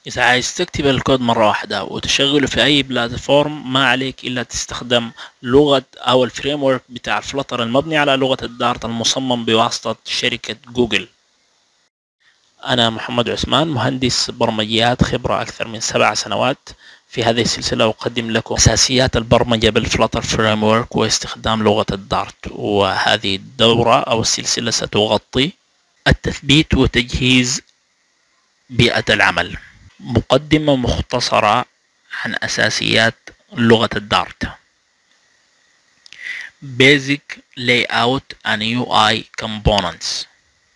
إذا عايز تكتب الكود مرة واحدة وتشغله في أي بلاتفورم، ما عليك إلا تستخدم لغة أو الفريم ورك بتاع الفلتر المبني على لغة الدارت المصمم بواسطة شركة جوجل. أنا محمد عثمان، مهندس برمجيات خبرة أكثر من 7 سنوات. في هذه السلسلة أقدم لكم أساسيات البرمجة بالفلتر فريم ورك واستخدام لغة الدارت. وهذه الدورة أو السلسلة ستغطي التثبيت وتجهيز بيئة العمل. مقدمة مختصرة عن أساسيات لغة الدارت. Basic Layout and UI Components.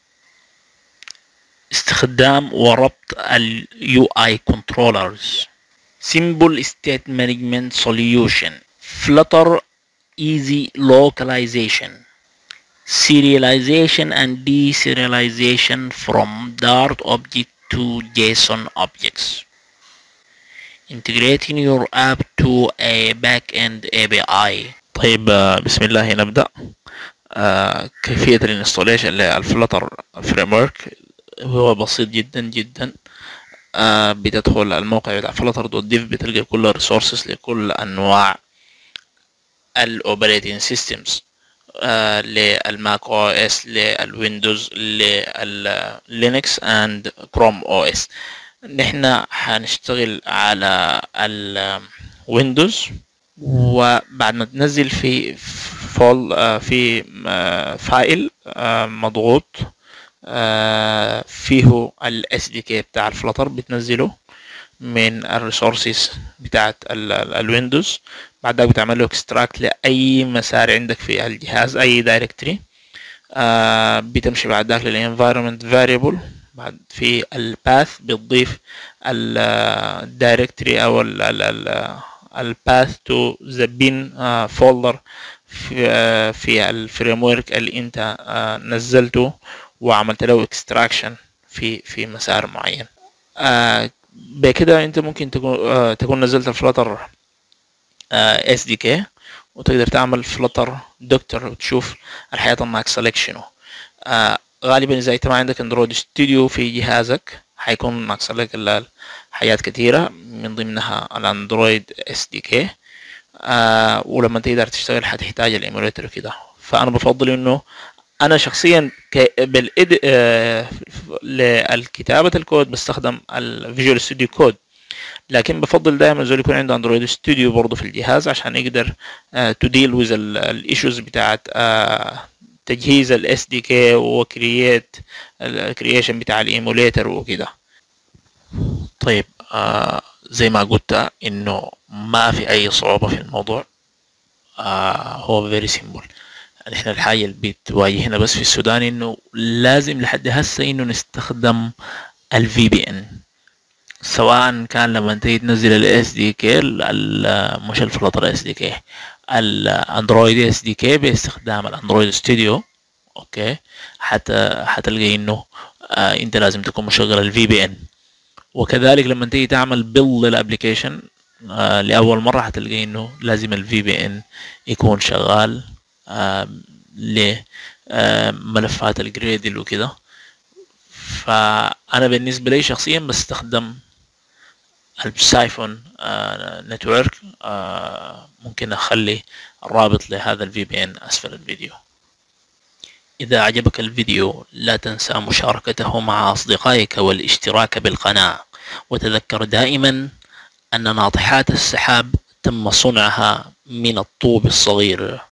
استخدام وربط ال UI Controllers. Simple State Management Solution. Flutter Easy Localization. Serialization and deserialization from Dart object to JSON objects. Integrating your app to a backend API. طيب، بسم الله نبدأ. كيفية الانستوليشن للفلتر فريم ورك هو بسيط جدا جدا. بتدخل الموقع بتاع فلتر دوت ديف، بتلقى كل الريسورسز لكل انواع الاوبريتنج سيستمز، للماك او اس، للويندوز، لللينكس اند كروم او اس. نحن هنشتغل على الويندوز، وبعد ما تنزل في فايل مضغوط فيه الاس دي كي بتاع الفلتر، بتنزله من الريسورسز بتاعت الويندوز. بعد ذلك بتعمل له اكستراكت لاي مسار عندك في الجهاز، اي دايركتري. بتمشي بعد ذلك للانفايرمنت فاريبل. بعد في الباث بتضيف الدايركتري او الباث تو ذا بين فولدر في الفريم ورك اللي انت نزلته وعملت له اكستراكشن في مسار معين. بكده انت ممكن تكون نزلت الفلتر اس دي كي، وتقدر تعمل فلتر دكتور وتشوف الحياة معك سelection. غالبا اذا انت ما عندك اندرويد ستوديو في جهازك هيكون معك سلك حاجات كتيرة، من ضمنها الاندرويد اس دي كي. ولما تقدر تشتغل هتحتاج الايموليتر كده. فانا بفضل انه انا شخصيا للكتابة الكود بستخدم الفيجوال ستوديو كود، لكن بفضل دائما زول يكون عنده اندرويد ستوديو برضه في الجهاز عشان يقدر تديل ويز الايشوز بتاعت تجهيز الاس دي كي وكرييت الكرييشن بتاع الايموليتر وكده. طيب، زي ما قلت انه ما في اي صعوبة في الموضوع. هو فيري سيمبل. احنا الحاجة اللي بتواجهنا بس في السودان انه لازم لحد هسه انه نستخدم الفي بي ان، سواء كان لما تيجي تنزل الاس دي كي، مش الفلتر اس دي كي، الاندرويد اس دي كي باستخدام الاندرويد ستوديو. اوكي، حتلقى انه انت لازم تكون مشغل الفي بي ان. وكذلك لما تيجي تعمل بيلد للابليكيشن لاول مره هتلقى انه لازم الفي بي ان يكون شغال لملفات الجريدل وكده. فانا بالنسبه لي شخصيا بستخدم السايفون نتورك. ممكن اخلي الرابط لهذا الفي بي ان اسفل الفيديو. اذا عجبك الفيديو لا تنسى مشاركته مع اصدقائك والاشتراك بالقناة، وتذكر دائما ان ناطحات السحاب تم صنعها من الطوب الصغير.